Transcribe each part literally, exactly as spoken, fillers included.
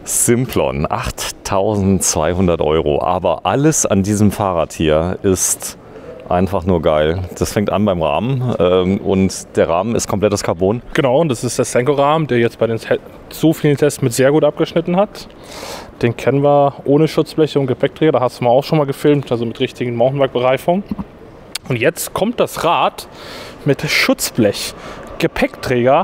Simplon, achttausendzweihundert Euro. Aber alles an diesem Fahrrad hier ist einfach nur geil. Das fängt an beim Rahmen ähm, und der Rahmen ist komplettes Carbon. Genau, und das ist der Senko-Rahmen, der jetzt bei den so vielen Tests mit sehr gut abgeschnitten hat. Den kennen wir ohne Schutzbleche und Gepäckträger, da hast du mal auch schon mal gefilmt, also mit richtigen Mountainbike-Bereifung. Und jetzt kommt das Rad mit Schutzblech, Gepäckträger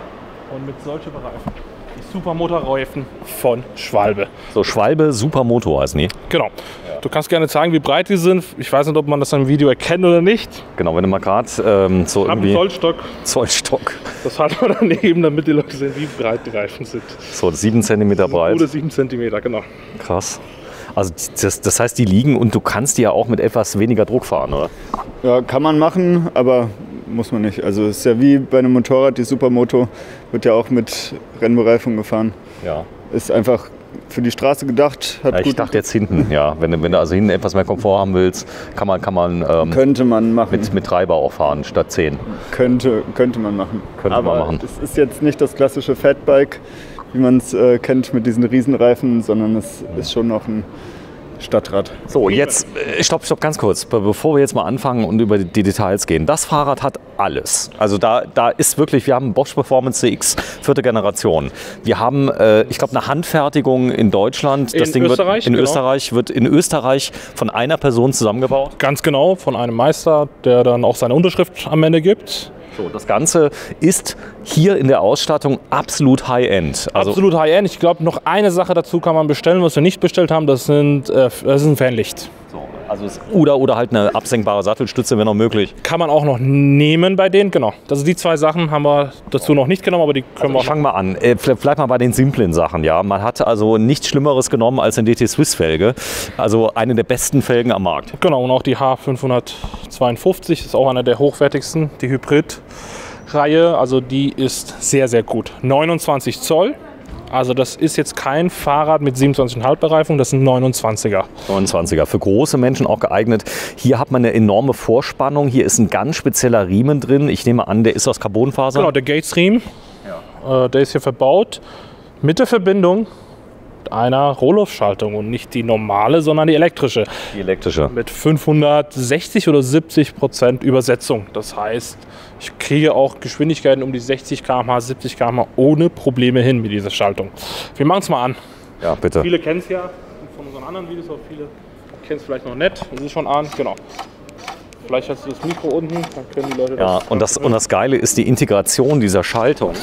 und mit solchen Bereifung. Die Supermotorreifen von Schwalbe. So, Schwalbe Supermoto heißen die. Genau. Du kannst gerne zeigen, wie breit die sind. Ich weiß nicht, ob man das im Video erkennt oder nicht. Genau, wenn du mal gerade ähm, so irgendwie... Zollstock. Zollstock. Das halten wir daneben, damit die Leute sehen, wie breit die Reifen sind. So, sieben Zentimeter breit. Oder sieben Zentimeter, genau. Krass. Also das, das heißt, die liegen und du kannst die ja auch mit etwas weniger Druck fahren, oder? Ja, kann man machen, aber muss man nicht. Also es ist ja wie bei einem Motorrad, die Supermoto wird ja auch mit Rennbereifung gefahren. Ja. Ist einfach für die Straße gedacht. Hat ja, ich gut dachte jetzt hinten, ja. Wenn, wenn du also hinten etwas mehr Komfort haben willst, kann man, kann man, ähm, könnte man machen. Mit, mit Treiber auch fahren statt zehn. Könnte, könnte man machen. Könnte aber man machen. Es ist jetzt nicht das klassische Fatbike, wie man es äh, kennt mit diesen Riesenreifen, sondern es ist schon noch ein Stadtrad. So, jetzt, stopp, stopp, ganz kurz, bevor wir jetzt mal anfangen und über die Details gehen. Das Fahrrad hat alles. Also da, da ist wirklich, wir haben Bosch Performance C X, vierte Generation. Wir haben, äh, ich glaube, eine Handfertigung in Deutschland. Das in Ding Österreich, wird in genau. Österreich, wird in Österreich von einer Person zusammengebaut. Ganz genau, von einem Meister, der dann auch seine Unterschrift am Ende gibt. So, das Ganze ist hier in der Ausstattung absolut High-End. Also absolut High-End. Ich glaube, noch eine Sache dazu kann man bestellen, was wir nicht bestellt haben. Das, sind, äh, das ist ein Fanlicht. So, also es, oder, oder halt eine absenkbare Sattelstütze, wenn noch möglich. Kann man auch noch nehmen bei denen, genau. Also die zwei Sachen haben wir dazu noch nicht genommen, aber die können also wir. Fangen wir an. Äh, Bleib mal bei den simplen Sachen. Ja? Man hat also nichts Schlimmeres genommen als eine D T Swiss-Felge. Also eine der besten Felgen am Markt. Genau, und auch die H fünfhundertzweiundfünfzig ist auch einer der hochwertigsten, die Hybrid-Reihe. Also die ist sehr, sehr gut. neunundzwanzig Zoll. Also das ist jetzt kein Fahrrad mit siebenundzwanzig Komma fünf Bereifung, das sind neunundzwanziger. neunundzwanziger, für große Menschen auch geeignet. Hier hat man eine enorme Vorspannung. Hier ist ein ganz spezieller Riemen drin. Ich nehme an, der ist aus Carbonfaser. Genau, der Gates-Riemen, ja. äh, der ist hier verbaut mit der Verbindung einer Rohloff-Schaltung und nicht die normale, sondern die elektrische. Die elektrische. Mit fünfhundertsechzig oder siebzig Prozent Übersetzung. Das heißt, ich kriege auch Geschwindigkeiten um die sechzig Kilometer pro Stunde, siebzig Kilometer pro Stunde ohne Probleme hin mit dieser Schaltung. Wir machen es mal an. Ja, bitte. Viele kennen es ja von unseren anderen Videos, aber viele kennen es vielleicht noch nicht. Das ist schon an, genau. Vielleicht hast du das Mikro unten, dann können die Leute das... Ja, und das, und das Geile ist die Integration dieser Schaltung.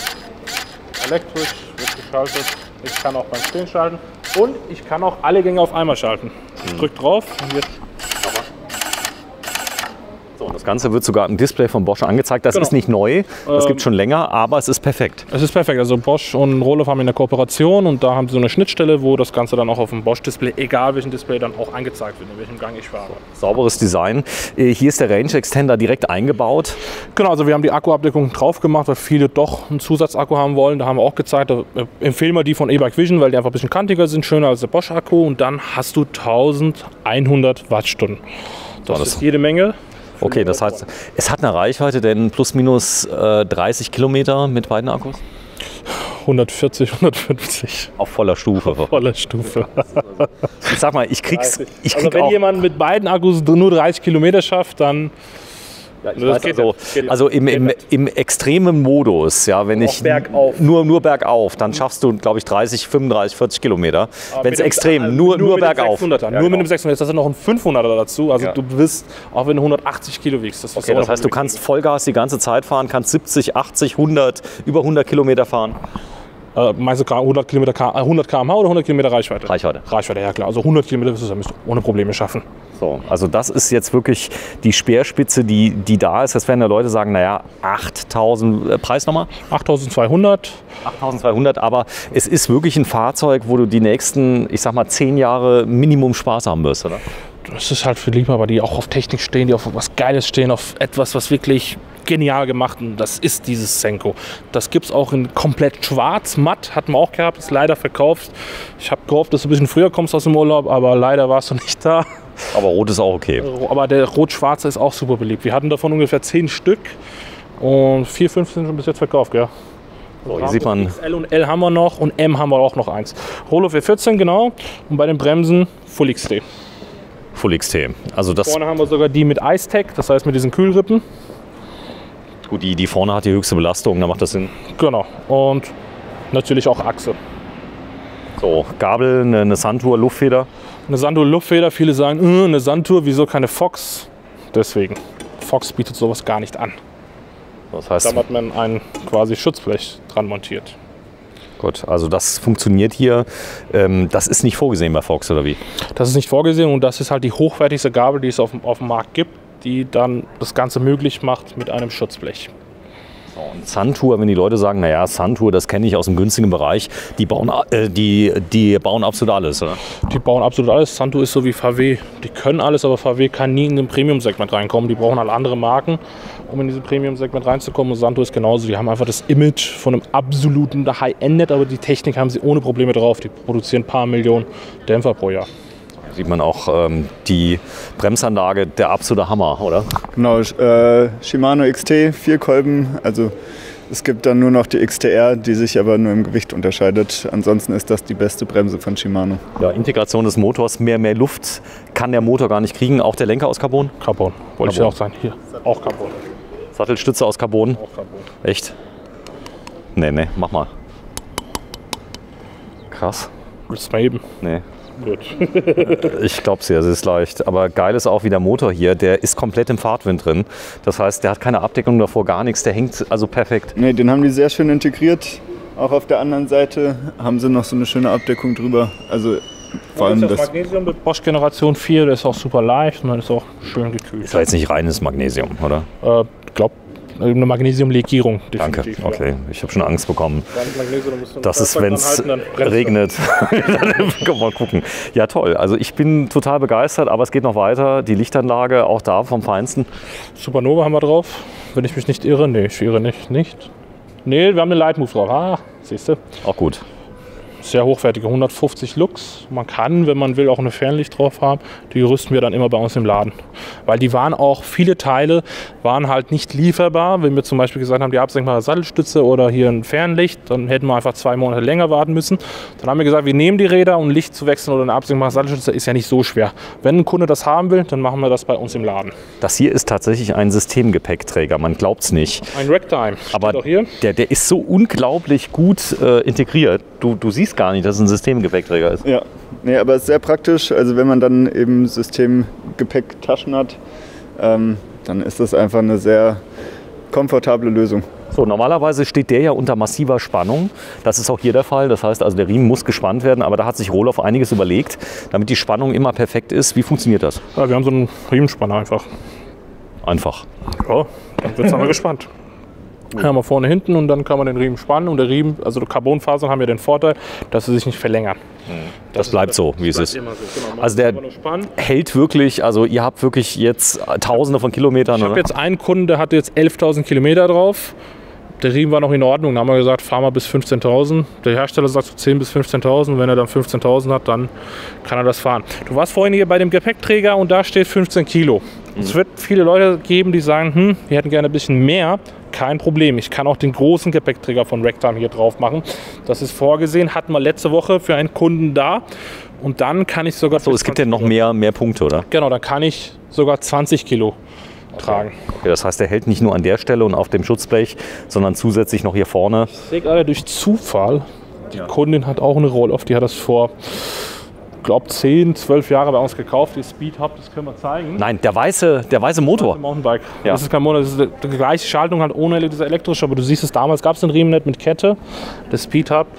Elektrisch wird geschaltet. Ich kann auch beim Stehen schalten und ich kann auch alle Gänge auf einmal schalten. Ich drücke drauf und jetzt. So, und das Ganze wird sogar im Display von Bosch angezeigt. Das Genau. ist nicht neu, das Ähm, gibt es schon länger, aber es ist perfekt. Es ist perfekt. Also Bosch und Rohloff haben eine Kooperation und da haben sie so eine Schnittstelle, wo das Ganze dann auch auf dem Bosch-Display, egal welchen Display, dann auch angezeigt wird, in welchem Gang ich fahre. Sauberes Design. Äh, Hier ist der Range Extender direkt eingebaut. Genau, also wir haben die Akkuabdeckung drauf gemacht, weil viele doch einen Zusatzakku haben wollen. Da haben wir auch gezeigt, da empfehlen wir die von E-Bike Vision, weil die einfach ein bisschen kantiger sind, schöner als der Bosch-Akku. Und dann hast du eintausendeinhundert Wattstunden. Das, das ist jede Menge. Okay, das heißt, es hat eine Reichweite, denn plus minus äh, dreißig Kilometer mit beiden Akkus? hundertvierzig, hundertfünfzig. Auf voller Stufe. Voller Stufe. Ich sag mal, ich krieg's. Ich krieg also wenn auch, jemand mit beiden Akkus nur dreißig Kilometer schafft, dann... Ja, ich Das weiß, geht also, nicht. Geht also im, im, nicht. im extremen Modus, ja, wenn Auch ich bergauf. nur, nur bergauf, dann schaffst du, glaube ich, dreißig, fünfunddreißig, vierzig Kilometer. Wenn es Mit dem- extrem, also nur, nur mit dem bergauf. sechshunderter, Ja, nur genau. mit dem sechshunderter. Jetzt hast du noch einen fünfhunderter dazu. Also Ja. du bist, auch wenn du hundertachtzig Kilo wiegst. Das, Okay, das heißt, du kannst Vollgas die ganze Zeit fahren, kannst siebzig, achtzig, hundert, über hundert Kilometer fahren. Äh, meinst du hundert Kilometer, hundert Kilometer pro Stunde oder hundert Kilometer Reichweite? Reichweite. Reichweite, ja klar. Also hundert Kilometer wirst du damit ohne Probleme schaffen. So, also das ist jetzt wirklich die Speerspitze, die, die da ist. Jetzt werden ja Leute sagen, naja, achttausend, äh, Preis nochmal? achttausendzweihundert. achttausendzweihundert, aber es ist wirklich ein Fahrzeug, wo du die nächsten, ich sag mal, zehn Jahre Minimum Spaß haben wirst, oder? Das ist halt für Liebhaber, die auch auf Technik stehen, die auf was Geiles stehen, auf etwas, was wirklich genial gemacht ist. Das ist dieses Senko. Das gibt es auch in komplett schwarz, matt, hatten wir auch gehabt, ist leider verkauft. Ich habe gehofft, dass du ein bisschen früher kommst aus dem Urlaub, aber leider warst du nicht da. Aber rot ist auch okay. Aber der rot-schwarze ist auch super beliebt. Wir hatten davon ungefähr zehn Stück und vier, fünf sind schon bis jetzt verkauft, gell? So, hier sieht man X L und L haben wir noch und M haben wir auch noch eins. Rollo V vierzehn, genau. Und bei den Bremsen Full X T. Full X T. Also das, Vorne haben wir sogar die mit Ice-Tech, das heißt mit diesen Kühlrippen. gut, die, die vorne hat die höchste Belastung, da macht das Sinn. Genau. Und natürlich auch Achse. So, Gabel, eine, eine Santur, Luftfeder. Eine Santur Luftfeder, viele sagen, äh, eine Santur, wieso keine Fox? Deswegen, Fox bietet sowas gar nicht an. Das heißt, Da hat man ein quasi Schutzblech dran montiert. gut, also das funktioniert hier. Ähm, das ist nicht vorgesehen bei Fox, oder wie? Das ist nicht vorgesehen und das ist halt die hochwertigste Gabel, die es auf dem, auf dem Markt gibt, die dann das Ganze möglich macht mit einem Schutzblech. Und Santur, wenn die Leute sagen, naja, Santur, das kenne ich aus dem günstigen Bereich, die bauen, äh, die, die bauen absolut alles, oder? Die bauen absolut alles. Santur ist so wie V W. Die können alles, aber V W kann nie in den Premium-Segment reinkommen. Die brauchen halt andere Marken, um in dieses Premium-Segment reinzukommen. Und Santur ist genauso. Die haben einfach das Image von einem absoluten High-End, aber die Technik haben sie ohne Probleme drauf. Die produzieren ein paar Millionen Dämpfer pro Jahr. Sieht man auch ähm, die Bremsanlage, der absolute Hammer, oder? Genau, äh, Shimano X T, vier Kolben. Also es gibt dann nur noch die X T R, die sich aber nur im Gewicht unterscheidet. Ansonsten ist das die beste Bremse von Shimano. Ja, Integration des Motors, mehr, mehr Luft kann der Motor gar nicht kriegen. Auch der Lenker aus Carbon? Carbon. Wollte ich ja auch sagen. Hier, auch Carbon. Sattelstütze aus Carbon? Auch Carbon. Echt? Nee, nee, mach mal. Krass. Willst du mal eben? Nee. Gut. Ich glaube es ja, es ist leicht. Aber geil ist auch wie der Motor hier, der ist komplett im Fahrtwind drin. Das heißt, der hat keine Abdeckung davor, gar nichts. Der hängt also perfekt. Nee, den haben die sehr schön integriert. Auch auf der anderen Seite haben sie noch so eine schöne Abdeckung drüber. Also vor allem das das. Magnesium mit Bosch Generation vier, der ist auch super leicht und dann ist auch schön gekühlt. Ist ja jetzt nicht reines Magnesium, oder? Äh, glaub, eine Magnesiumlegierung. Danke. definitiv, Okay, ich habe schon Angst bekommen. Ja. Magnesium musst du Das ist, dran wenn es halten, dann brennt's regnet. Dann können wir gucken. Ja, toll. Also ich bin total begeistert, aber es geht noch weiter. Die Lichtanlage, auch da vom Feinsten. Supernova haben wir drauf, wenn ich mich nicht irre. Nee, ich irre nicht. nicht. Nee, wir haben eine Lightmove drauf. Ah, siehst du. Auch gut. Sehr hochwertige, hundertfünfzig Lux. Man kann, wenn man will, auch eine Fernlicht drauf haben. Die rüsten wir dann immer bei uns im Laden. Weil die waren auch, viele Teile waren halt nicht lieferbar. Wenn wir zum Beispiel gesagt haben, die absenkbare Sattelstütze oder hier ein Fernlicht, dann hätten wir einfach zwei Monate länger warten müssen. Dann haben wir gesagt, wir nehmen die Räder, um Licht zu wechseln oder eine absenkbare Sattelstütze ist ja nicht so schwer. Wenn ein Kunde das haben will, dann machen wir das bei uns im Laden. Das hier ist tatsächlich ein Systemgepäckträger. Man glaubt es nicht. Ein Ragtime. Aber Steht auch hier. der, der ist so unglaublich gut äh, integriert. Du, du siehst gar nicht, dass es ein Systemgepäckträger ist. Ja, nee, aber es ist sehr praktisch. Also wenn man dann eben Systemgepäcktaschen hat, ähm, dann ist das einfach eine sehr komfortable Lösung. So, normalerweise steht der ja unter massiver Spannung. Das ist auch hier der Fall. Das heißt also, der Riemen muss gespannt werden, aber da hat sich Rohloff einiges überlegt, damit die Spannung immer perfekt ist. Wie funktioniert das? Ja, wir haben so einen Riemenspanner einfach. Einfach. Ja, dann wird es aber gespannt. Haben wir vorne, hinten und dann kann man den Riemen spannen und der Riemen, also die Carbonfasern haben ja den Vorteil, dass sie sich nicht verlängern. Das, das bleibt so, wie es ist. Immer so. Genau, man Also der muss aber nur spannen. hält wirklich, also ihr habt wirklich jetzt Tausende von Kilometern. Ich habe oder? jetzt einen Kunden, der hatte jetzt elftausend Kilometer drauf. Der Riemen war noch in Ordnung. Dann haben wir gesagt, fahr mal bis fünfzehntausend. Der Hersteller sagt so zehn bis fünfzehntausend. Wenn er dann fünfzehntausend hat, dann kann er das fahren. Du warst vorhin hier bei dem Gepäckträger und da steht fünfzehn Kilo. Mhm. Es wird viele Leute geben, die sagen, hm, wir hätten gerne ein bisschen mehr. Kein Problem. Ich kann auch den großen Gepäckträger von Ragtime hier drauf machen. Das ist vorgesehen. Hatten wir letzte Woche für einen Kunden da. Und dann kann ich sogar... So, es gibt ja noch mehr, mehr Punkte, oder? Genau, dann kann ich sogar zwanzig Kilo tragen. Okay, das heißt, der hält nicht nur an der Stelle und auf dem Schutzblech, sondern zusätzlich noch hier vorne. Ich sehe gerade durch Zufall, die ja. Kundin hat auch eine Roll-Off, die hat das vor, ich glaube, zehn, zwölf Jahren bei uns gekauft, die Speed Hub, das können wir zeigen. Nein, der weiße, der weiße Motor. Das Mountainbike. Ja. Das ist kein Motor, das ist die gleiche Schaltung, halt ohne diese elektrische, aber du siehst es, damals gab es den Riemen nicht mit Kette, der Speed Hub.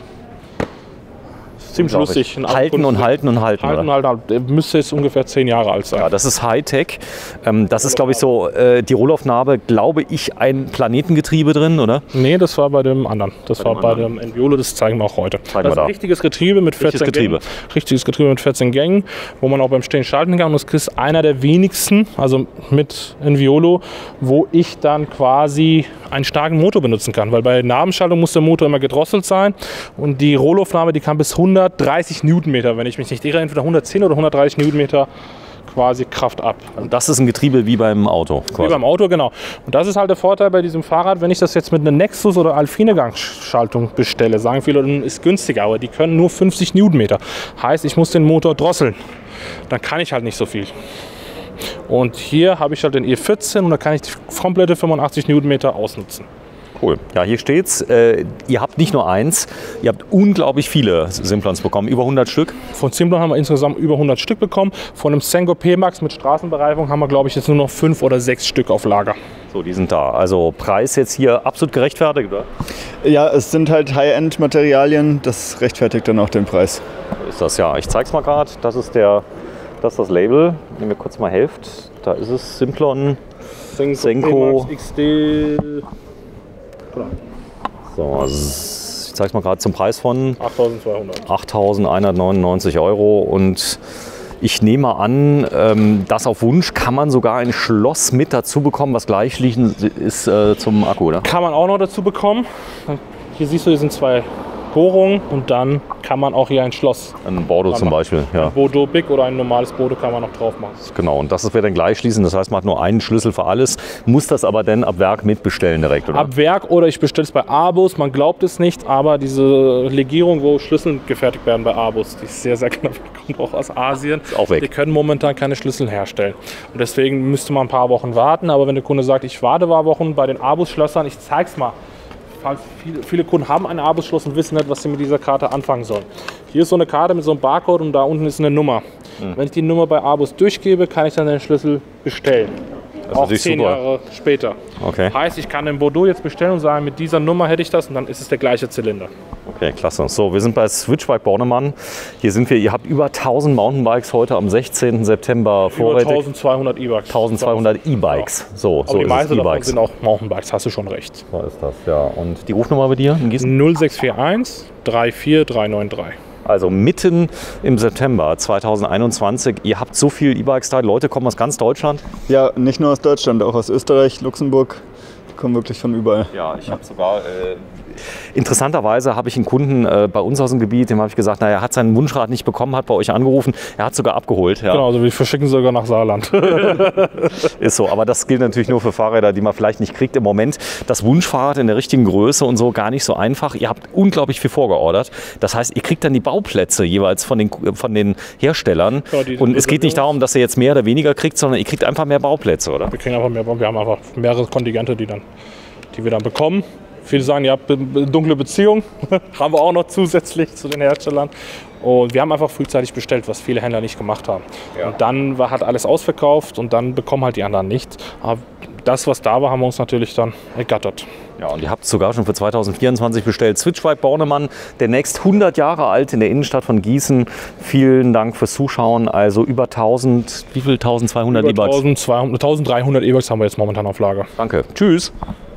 Ziemlich lustig. Halten und halten und halten. Halten und halten. Der müsste jetzt ungefähr zehn Jahre alt sein. Ja, das ist Hightech. Ähm, das ist, glaube ich, so äh, die Rohloff-Narbe, glaube ich, ein Planetengetriebe drin, oder? Nee, das war bei dem anderen. Das bei war dem bei anderen. dem Enviolo, das zeigen wir auch heute. Zeigen das wir ist da. ein richtiges Getriebe mit vierzehn Richtiges Getriebe. Gängen. Richtiges Getriebe mit vierzehn Gängen, wo man auch beim Stehen schalten kann. Und das ist einer der wenigsten, also mit Enviolo, wo ich dann quasi einen starken Motor benutzen kann. Weil bei Nabenschaltung muss der Motor immer gedrosselt sein. Und die Rohloff-Narbe, die kann bis hundertdreißig Newtonmeter, wenn ich mich nicht irre, entweder hundertzehn oder hundertdreißig Newtonmeter quasi Kraft ab. Und das ist ein Getriebe wie beim Auto. Quasi. Wie beim Auto, genau. Und das ist halt der Vorteil bei diesem Fahrrad, wenn ich das jetzt mit einer Nexus oder Alpine-Gangschaltung bestelle, sagen viele, dann ist günstiger, aber die können nur fünfzig Newtonmeter. Heißt, ich muss den Motor drosseln. Dann kann ich halt nicht so viel. Und hier habe ich halt den E vierzehn und da kann ich die komplette fünfundachtzig Newtonmeter ausnutzen. Cool. Ja, hier steht's. Äh, ihr habt nicht nur eins, ihr habt unglaublich viele Simplons bekommen, über hundert Stück. Von Simplon haben wir insgesamt über hundert Stück bekommen. Von einem Sengo P-Max mit Straßenbereifung haben wir, glaube ich, jetzt nur noch fünf oder sechs Stück auf Lager. So, die sind da. Also Preis jetzt hier absolut gerechtfertigt, oder? Ja, es sind halt High-End-Materialien, das rechtfertigt dann auch den Preis. So ist das, ja. Ich zeig's mal gerade. Das ist der, das ist das Label. Nehmen wir kurz mal Heft. Da ist es Simplon, Sengo, Senko. P-Max X D. So, ich zeige es mal gerade zum Preis von achttausendzweihundert. achttausendeinhundertneunundneunzig Euro. Und ich nehme an, ähm, dass auf Wunsch kann man sogar ein Schloss mit dazu bekommen, was gleichliegend ist äh, zum Akku, oder? Kann man auch noch dazu bekommen. Hier siehst du, hier sind zwei Bohrungen und dann kann man auch hier ein Schloss. Ein Bordeaux zum Beispiel, ja. Ein Bordeaux Big oder ein normales Bordeaux kann man noch drauf machen. Genau, und das wird dann gleich schließen. Das heißt, man hat nur einen Schlüssel für alles, muss das aber dann ab Werk mitbestellen direkt, oder? Ab Werk oder ich bestelle es bei Abus, man glaubt es nicht, aber diese Legierung, wo Schlüssel gefertigt werden bei Abus, die ist sehr, sehr knapp, die kommt auch aus Asien. Ist auch weg. Die können momentan keine Schlüssel herstellen. Und deswegen müsste man ein paar Wochen warten, aber wenn der Kunde sagt, ich warte paar Wochen bei den Abus-Schlössern, ich zeig's mal. Falls viele, viele Kunden haben ein Abus-Schloss und wissen nicht, was sie mit dieser Karte anfangen sollen. Hier ist so eine Karte mit so einem Barcode und da unten ist eine Nummer. Mhm. Wenn ich die Nummer bei Abus durchgebe, kann ich dann den Schlüssel bestellen. Auch zehn super. Jahre später. Okay. Heißt, ich kann den Bordeaux jetzt bestellen und sagen, mit dieser Nummer hätte ich das und dann ist es der gleiche Zylinder. Okay, klasse. So, wir sind bei Switchbike Bornemann. Hier sind wir, ihr habt über tausend Mountainbikes heute am sechzehnten September vorrätig. Über eintausendzweihundert E-Bikes. eintausendzweihundert E-Bikes. Ja. So, aber so die ist meisten es, davon E-Bikes. sind auch Mountainbikes, hast du schon recht. So ist das, ja. Und die Rufnummer bei dir in Gießen? null sechs vier eins drei vier drei neun drei. Also mitten im September zweitausendeinundzwanzig. Ihr habt so viel E-Bikes da, Leute kommen aus ganz Deutschland. Ja, nicht nur aus Deutschland, auch aus Österreich, Luxemburg. Die kommen wirklich von überall. Ja, ich habe sogar... Äh, interessanterweise habe ich einen Kunden äh, bei uns aus dem Gebiet, dem habe ich gesagt, naja, er hat seinen Wunschrad nicht bekommen, hat bei euch angerufen. Er hat sogar abgeholt. Ja. Genau, also wir verschicken sogar nach Saarland. Ist so, aber das gilt natürlich nur für Fahrräder, die man vielleicht nicht kriegt. Im Moment das Wunschfahrrad in der richtigen Größe und so gar nicht so einfach. Ihr habt unglaublich viel vorgeordert. Das heißt, ihr kriegt dann die Bauplätze jeweils von den, von den Herstellern. Ja, und es geht nicht darum, dass ihr jetzt mehr oder weniger kriegt, sondern ihr kriegt einfach mehr Bauplätze, oder? Wir kriegen einfach mehr, wir haben einfach mehrere Kontingente, die, dann, die wir dann bekommen. Viele sagen, ihr habt eine dunkle Beziehung, haben wir auch noch zusätzlich zu den Herstellern. Und wir haben einfach frühzeitig bestellt, was viele Händler nicht gemacht haben. Ja. Und dann war, hat alles ausverkauft und dann bekommen halt die anderen nicht. Aber das, was da war, haben wir uns natürlich dann ergattert. Ja, und ihr habt sogar schon für zweitausendvierundzwanzig bestellt. Switchbike Bornemann, demnächst hundert Jahre alt in der Innenstadt von Gießen. Vielen Dank fürs Zuschauen. Also über tausend, wie viel? eintausendzweihundert E-Bikes? eintausenddreihundert E-Bikes haben wir jetzt momentan auf Lager. Danke. Tschüss.